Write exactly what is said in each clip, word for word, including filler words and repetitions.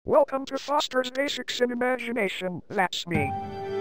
Welcome to Foster's Basics in Imagination. That's me.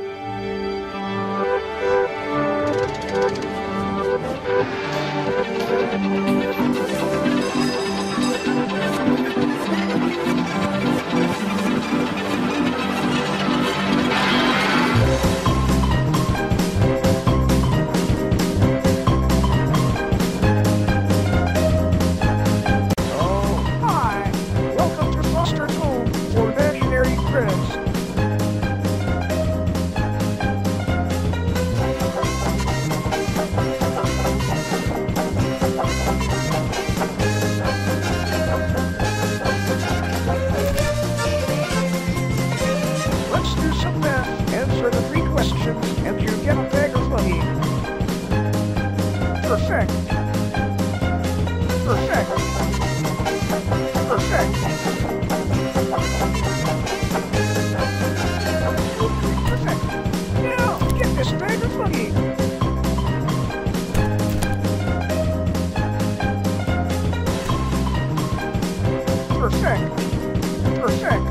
Oh, hi. Welcome to Foster's home for imaginary friends. Let's do some math. Answer the three questions, and you get a bag of money. Perfect. Perfect. Perfect. Perfect. Now, get this bag of money. Perfect. Perfect.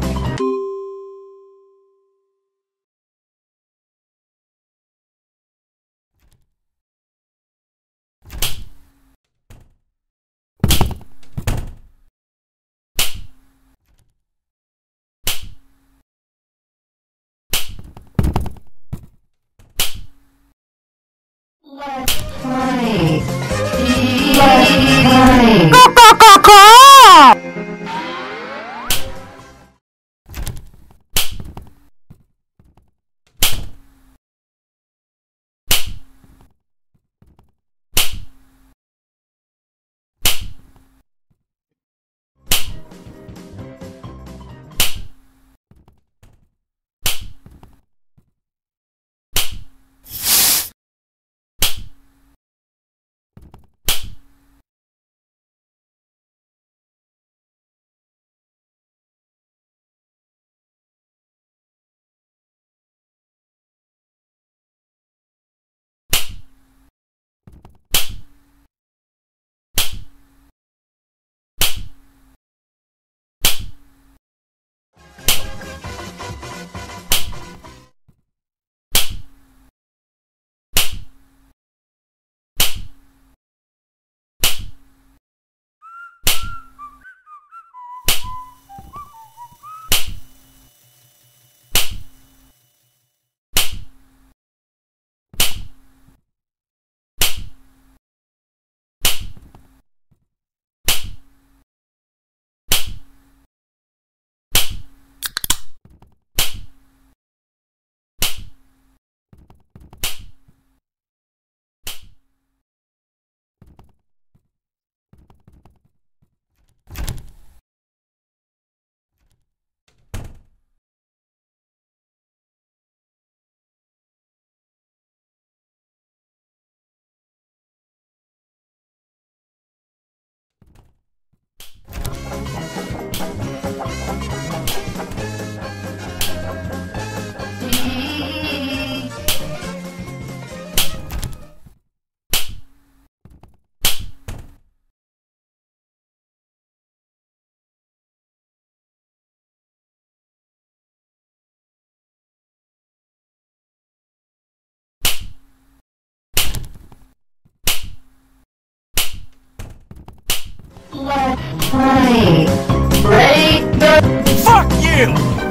Let's play. Let's play. Let's play. Break the Fuck you!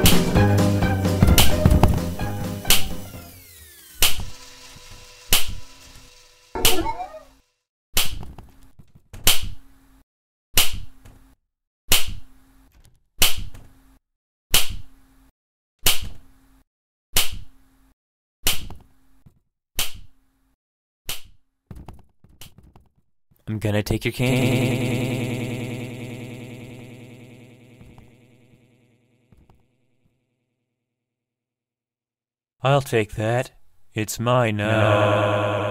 I'm gonna take your cane. I'll take that. It's mine now.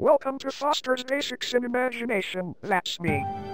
Welcome to Foster's Basics in Imagination. That's me.